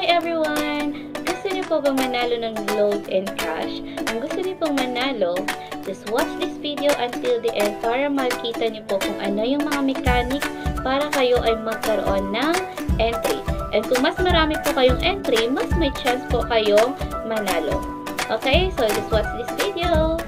Hi everyone! Gusto niyo po bang manalo ng load and cash? Kung gusto niyo pong manalo, just watch this video until the end para makita niyo po kung ano yung mga mechanics para kayo ay magkaroon ng entry. And kung mas marami po kayong entry, mas may chance po kayong manalo. Okay? So, just watch this video.